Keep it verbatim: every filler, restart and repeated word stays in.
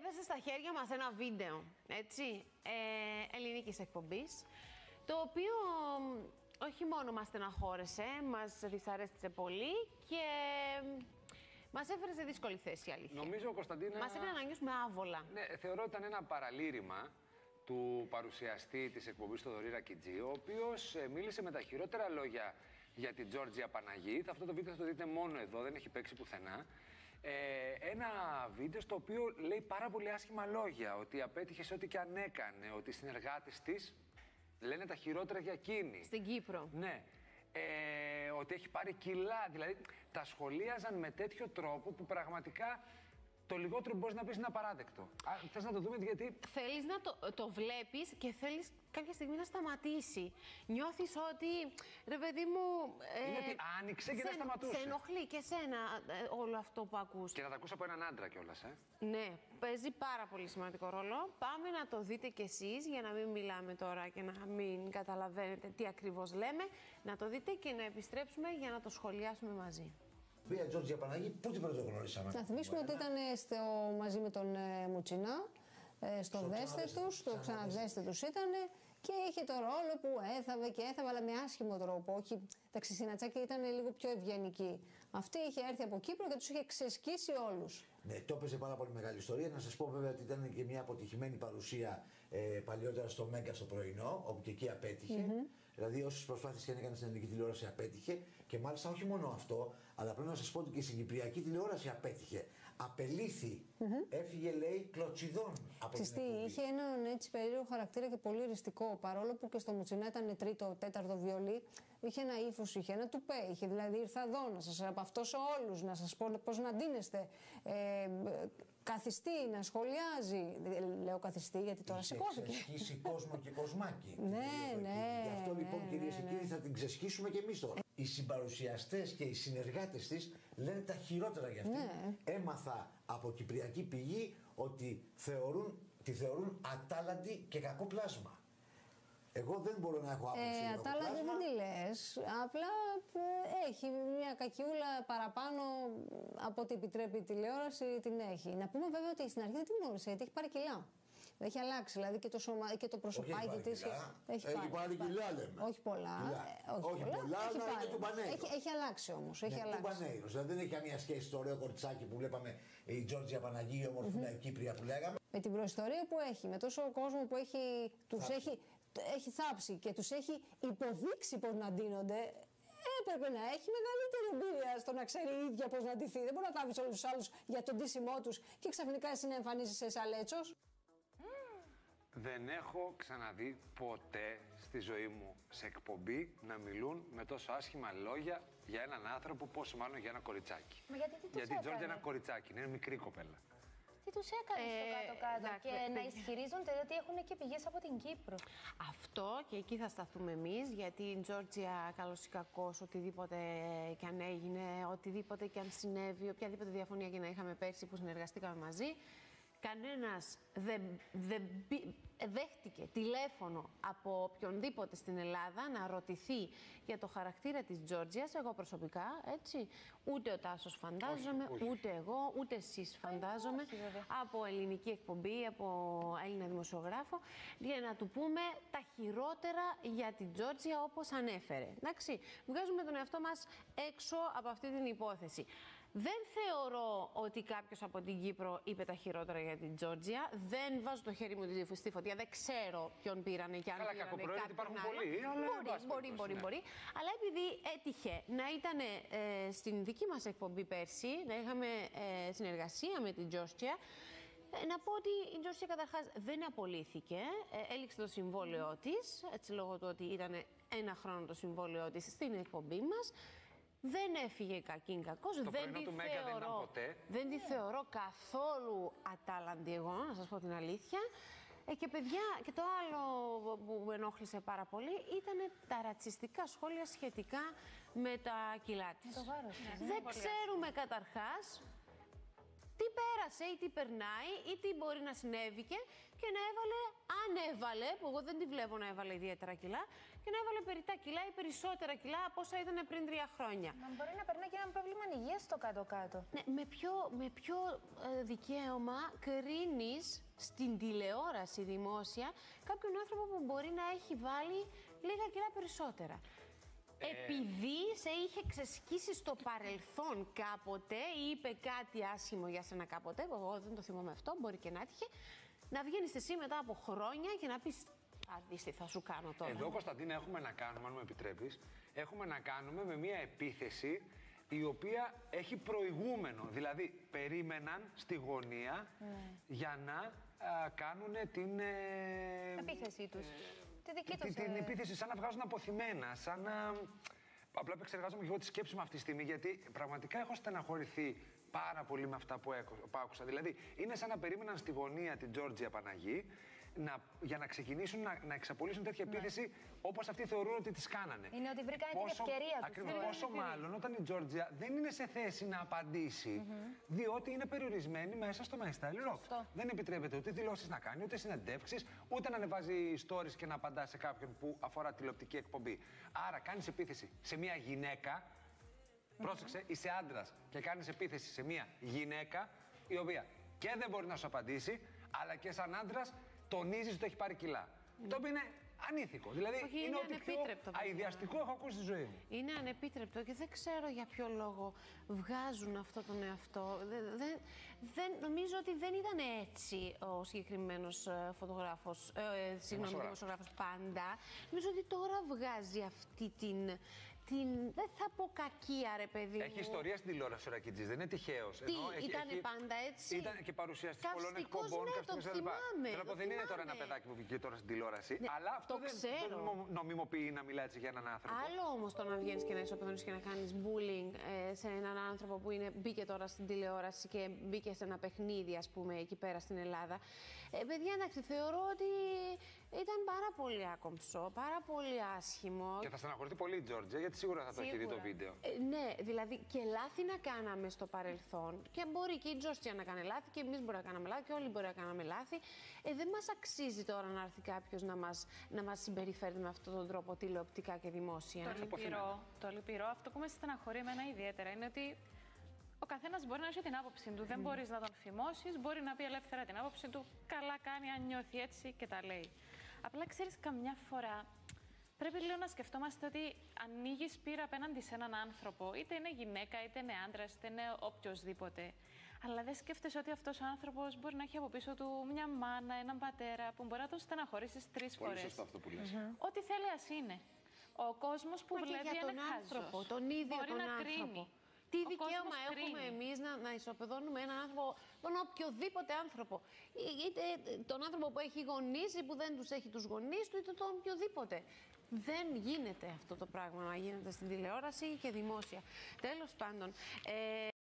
έπεσε στα χέρια μας ένα βίντεο, έτσι, ε, ελληνικής εκπομπής, το οποίο όχι μόνο μας στεναχώρεσε, μας δυσαρέστησε πολύ και μας έφερε σε δύσκολη θέση, αλήθεια. Νομίζω, Κωνσταντίνα... Μας έκανε να νιώσουμε άβολα. Ναι, θεωρώ ότι ήταν ένα παραλήρημα του παρουσιαστή της εκπομπής Θοδωρή Ρακιτζή, ο οποίος ε, μίλησε με τα χειρότερα λόγια για την Τζόρτζια Παναγί. Αυτό το βίντεο θα το δείτε μόνο εδώ, δεν έχει παίξει πουθενά. Ε, ένα βίντεο στο οποίο λέει πάρα πολύ άσχημα λόγια, ότι απέτυχε σε ό,τι και αν έκανε, ότι οι συνεργάτες της λένε τα χειρότερα για εκείνη. Στην Κύπρο. Ναι. Ε, ότι έχει πάρει κιλά, δηλαδή τα σχολίαζαν με τέτοιο τρόπο που πραγματικά το λιγότερο που μπορείς να πεις είναι απαράδεκτο. Α, θες να το δούμε γιατί... Θέλεις να το, το βλέπεις και θέλεις κάποια στιγμή να σταματήσει. Νιώθεις ότι, ρε παιδί μου... Ε, είναι ότι άνοιξε και σε, δεν σταματούσε. Σε ενοχλεί και σένα ε, όλο αυτό που ακούς. Και να τα ακούς από έναν άντρα κιόλας, ε. Ναι, παίζει πάρα πολύ σημαντικό ρόλο. Πάμε να το δείτε κι εσείς, για να μην μιλάμε τώρα και να μην καταλαβαίνετε τι ακριβώς λέμε. Να το δείτε και να επιστρέψουμε για να το σχολιάσουμε μαζί. Ποια Τζόρτζια Παναγί, πού την πρωτογνωρίσαμε? Να θυμίσουμε ότι ήταν στο, μαζί με τον ε, Μουτσινά, ε, στο, στο δέστε τους, στο ξαναδέστε τους ήταν και είχε το ρόλο που έθαβε και έθαβε, αλλά με άσχημο τρόπο. Όχι, τα Ξυσινατσάκη ήταν λίγο πιο ευγενική. Αυτή είχε έρθει από Κύπρο και τους είχε ξεσκίσει όλους. Ναι, το έπαιζε πάρα πολύ μεγάλη ιστορία. Να σας πω βέβαια ότι ήταν και μια αποτυχημένη παρουσία ε, παλιότερα στο Μέγκα στο πρωινό, όπου και εκεί απέτυχε. Mm-hmm. Δηλαδή, όσες προσπάθειες και αν έκανε στην ελληνική τηλεόραση απέτυχε. Και μάλιστα όχι μόνο αυτό, αλλά πρέπει να σας πω ότι και στην κυπριακή τηλεόραση απέτυχε. Απελήθη. Mm-hmm. Έφυγε, λέει, κλωτσιδών από την εκπομπή. Είχε έναν έτσι περίεργο χαρακτήρα και πολύ εριστικό. Παρόλο που και στο Μουτσινά ήταν τρίτο, τέταρτο βιολί, είχε ένα ύφος, είχε ένα τουπέ. Είχε δηλαδή ήρθα εδώ να σας από αυτό σε όλους, να σας πω πώς να ντύνεστε. Ε, καθιστεί, να σχολιάζει. Λέω καθιστεί γιατί τώρα σηκώθηκε. Είχε ξεσχίσει κόσμο και κοσμάκι. Ναι, ναι. Γι' αυτό λοιπόν, ναι, κυρίες ναι, και κύριοι, ναι. θα την ξεσχίσουμε και εμείς τώρα. Οι συμπαρουσιαστές και οι συνεργάτες της λένε τα χειρότερα για αυτήν. Ναι. Έμαθα από κυπριακή πηγή ότι θεωρούν, τη θεωρούν ατάλλαντη και κακό πλάσμα. Εγώ δεν μπορώ να έχω άποψη. Ε, ατάλλαντη δεν τη λες. Απλά ε, έχει μια κακιούλα παραπάνω από ό,τι επιτρέπει η τηλεόραση, την έχει. Να πούμε βέβαια ότι στην αρχή δεν την γνώρισε γιατί έχει πάρει κιλά. Δεν έχει αλλάξει, δηλαδή και το, σωμα, και το προσωπάκι της. Έχει, έχει πάρει κιλά, λέμε. Όχι πολλά. Ε, όχι, όχι πολλά, πολλά αλλά είναι του Μπανέιρος. Έχει, έχει αλλάξει όμως. Έχει ναι, αλλάξει. Του Μπανέιρος. Δηλαδή δεν έχει καμία σχέση το ωραίο κοριτσάκι που βλέπαμε η Τζόρτζια Παναγί, η ομορφούλα, mm-hmm. η Κύπρια που λέγαμε. Με την προϊστορία που έχει, με τόσο κόσμο που έχει, τους έχει, έχει θάψει και τους έχει υποδείξει πώς να ντύνονται. Έπρεπε να έχει μεγαλύτερη εμπειρία στο να ξέρει η ίδια πώς να ντυθεί. Δεν μπορεί να θάβεις όλους τους άλλους για τον ντύσιμό τους και ξαφνικά εσύ να εμφανίζεσαι σαν λέτσος. Δεν έχω ξαναδεί ποτέ στη ζωή μου σε εκπομπή να μιλούν με τόσο άσχημα λόγια για έναν άνθρωπο, πόσο μάλλον για ένα κοριτσάκι. Μα γιατί τι τους γιατί η Τζόρτζια είναι έκανε? ένα κοριτσάκι, είναι μικρή κοπέλα. Τι τους έκανε Ε, στο κάτω-κάτω εντάξει, και δε- να δε- ισχυρίζονται ότι έχουν και πηγές από την Κύπρο. Αυτό και εκεί θα σταθούμε εμείς, γιατί η Τζόρτζια, καλώς ή κακώς, οτιδήποτε και αν έγινε, οτιδήποτε και αν συνέβη, οποιαδήποτε διαφωνία και να είχαμε πέρσι που συνεργαστήκαμε μαζί, κανένας δεν, δεν μπη- δέχτηκε τηλέφωνο από οποιονδήποτε στην Ελλάδα να ρωτηθεί για το χαρακτήρα της Τζόρτζιας, εγώ προσωπικά, έτσι, ούτε ο Τάσος φαντάζομαι, όχι, όχι. ούτε εγώ, ούτε εσείς φαντάζομαι, όχι, βέβαια. από ελληνική εκπομπή, από Έλληνα δημοσιογράφο, για να του πούμε τα χειρότερα για την Τζόρτζια όπως ανέφερε. Εντάξει, βγάζουμε τον εαυτό μας έξω από αυτή την υπόθεση. Δεν θεωρώ ότι κάποιος από την Κύπρο είπε τα χειρότερα για την Τζόρτζια. Δεν βάζω το χέρι μου στη φωτιά. Δεν ξέρω ποιον πήρανε και αν Καλά, πήρανε κακοπροαίρετοι κάποιον υπάρχουν άλλο. πολλοί, αλλά εν Μπορεί, πάση μπορεί, περιπτώσει, μπορεί, ναι. μπορεί. Αλλά επειδή έτυχε να ήταν ε, στην δική μας εκπομπή πέρσι, να είχαμε ε, συνεργασία με την Τζόρτζια, ε, να πω ότι η Τζόρτζια καταρχάς δεν απολύθηκε. Ε, έληξε το συμβόλαιό της, έτσι λόγω του ότι ήταν ένα χρόνο το συμβόλαιό της στην εκπομπή μας. Δεν έφυγε κακήν κακός, δεν, πρωινό τη του Μέγκα δεν ήταν θεωρώ, ποτέ. δεν τη θεωρώ καθόλου ατάλλαντη εγώ, να σας πω την αλήθεια. Ε, και παιδιά, και το άλλο που με ενόχλησε πάρα πολύ ήταν τα ρατσιστικά σχόλια σχετικά με τα κιλά της. Το βάρος της. Δεν ξέρουμε καταρχάς τι πέρασε. πέρασε ή τι περνάει ή τι μπορεί να συνέβηκε και να έβαλε, αν έβαλε, που εγώ δεν τη βλέπω να έβαλε ιδιαίτερα κιλά, και να έβαλε περιττά κιλά ή περισσότερα κιλά από όσα ήταν πριν τρία χρόνια. Να μπορεί να περνάει και ένα πρόβλημα υγείας στο κάτω-κάτω. Ναι, με ποιο, με ποιο ε, δικαίωμα κρίνεις στην τηλεόραση δημόσια κάποιον άνθρωπο που μπορεί να έχει βάλει λίγα κιλά περισσότερα. Ε... Επειδή σε είχε ξεσκίσει στο παρελθόν κάποτε ή είπε κάτι άσχημο για σένα κάποτε, εγώ δεν το θυμάμαι αυτό, μπορεί και να έτυχε, να βγαίνεις εσύ μετά από χρόνια και να πεις «Α, δεις τι θα σου κάνω τώρα». Εδώ, Κωνσταντίνα, έχουμε να κάνουμε, αν μου επιτρέπεις, έχουμε να κάνουμε με μια επίθεση η οποία έχει προηγούμενο. Δηλαδή, περίμεναν στη γωνία ναι. για να κάνουν την... Ε, επίθεσή τους. Ε, τη δική τους, την, την ε... επίθεση, σαν να βγάζουν αποθυμένα, σαν να... Απλά επεξεργάζομαι και εγώ τη σκέψη μου αυτή τη στιγμή, γιατί πραγματικά έχω στεναχωρηθεί πάρα πολύ με αυτά που, έκο, που άκουσα. Δηλαδή, είναι σαν να περίμεναν στη γωνία την Τζόρτζια Παναγή να, για να ξεκινήσουν να, να εξαπολύσουν τέτοια ναι. επίθεση όπως αυτοί θεωρούν ότι τις κάνανε. Είναι ότι βρήκαν την ευκαιρία τους. Ακριβώς, πόσο μάλλον όταν η Τζόρτζια δεν είναι σε θέση να απαντήσει, mm-hmm. διότι είναι περιορισμένη μέσα στο My Style Rock. Σωστό. Δεν επιτρέπεται ούτε δηλώσεις να κάνει, ούτε συνεντεύξεις, ούτε να ανεβάζει stories και να απαντά σε κάποιον που αφορά τηλεοπτική εκπομπή. Άρα κάνεις επίθεση σε μια γυναίκα. Mm-hmm. Πρόσεξε, είσαι άντρας και κάνεις επίθεση σε μια γυναίκα η οποία και δεν μπορεί να σου απαντήσει, αλλά και σαν άντρας τονίζεις ότι έχει πάρει κιλά. Mm. Το οποίο είναι ανήθικο. Δηλαδή Όχι, είναι, είναι ότι πιο αειδιαστικό έχω ακούσει στη ζωή μου. Είναι ανεπίτρεπτο και δεν ξέρω για ποιο λόγο βγάζουν αυτό τον εαυτό. Δεν, δεν, δεν, νομίζω ότι δεν ήταν έτσι ο συγκεκριμένος φωτογράφος, ε, συγγνώμη, δημοσιογράφος πάντα. Νομίζω ότι τώρα βγάζει αυτή την... Την... Δεν θα πω κακία, ρε παιδί μου. Έχει ιστορία στην τηλεόραση ο Ρακιτζής, δεν είναι τυχαίος. Τι, ήταν πάντα έτσι. Ήταν και παρουσιαστής πολλών εκπομπών. Ναι, το θυμάμαι. Θέλω να πω, δεν είναι τώρα ένα παιδάκι που βγήκε τώρα στην τηλεόραση. Ναι, αλλά αυτό το δεν, δεν νομιμοποιεί να μιλάει έτσι για έναν άνθρωπο. Άλλο όμως το να βγαίνεις και να ισοπεδώνεις και να κάνεις bullying ε, σε έναν άνθρωπο που είναι, μπήκε τώρα στην τηλεόραση και μπήκε σε ένα παιχνίδι, ας πούμε, εκεί πέρα στην Ελλάδα. Ε, παιδιά, εντάξει, θεωρώ ότι ήταν πάρα πολύ άκομψο, πάρα πολύ άσχημο. Και θα στεναχωρηθεί πολύ η Τζόρτζια, γιατί σίγουρα θα σίγουρα. το έχει δει το βίντεο. Ε, ναι, δηλαδή και λάθη να κάναμε στο παρελθόν. Και μπορεί και η Τζόρτζια να κάνει λάθη και εμείς μπορούμε να κάνουμε λάθη και όλοι μπορεί να κάνουμε λάθη. Ε, δεν μας αξίζει τώρα να έρθει κάποιος να μας, να μας συμπεριφέρει με αυτόν τον τρόπο τηλεοπτικά και δημόσια. Το λυπηρό, το λυπηρό, αυτό που με στεναχωρεί εμένα ιδιαίτερα είναι ότι ο καθένας μπορεί να έχει την άποψη του. Mm. Δεν μπορείς να τον φημώσεις, μπορεί να πει ελεύθερα την άποψη του. Καλά κάνει αν νιώθει έτσι και τα λέει. Απλά ξέρεις, καμιά φορά πρέπει λίγο να σκεφτόμαστε ότι ανοίγεις πύρα απέναντι σε έναν άνθρωπο, είτε είναι γυναίκα, είτε είναι άντρας, είτε είναι οποιοσδήποτε. Αλλά δεν σκέφτεσαι ότι αυτός ο άνθρωπος μπορεί να έχει από πίσω του μια μάνα, έναν πατέρα που μπορεί να τον στεναχωρήσεις τρεις φορές. Πολύ σωστό αυτό που λες. Mm-hmm. Ό,τι θέλει ας είναι. Ο κόσμος που Μα βλέπει για τον είναι άνθρωπο, χάζος. τον ίδιο μπορεί τον να άνθρωπο. κρίνει. Τι Ο δικαίωμα έχουμε κρίνει. εμείς να, να ισοπεδώνουμε έναν άνθρωπο, τον οποιοδήποτε άνθρωπο. Είτε τον άνθρωπο που έχει γονείς ή που δεν τους έχει τους γονείς του, είτε τον οποιοδήποτε. Δεν γίνεται αυτό το πράγμα να γίνεται στην τηλεόραση και δημόσια. Τέλος πάντων. Ε...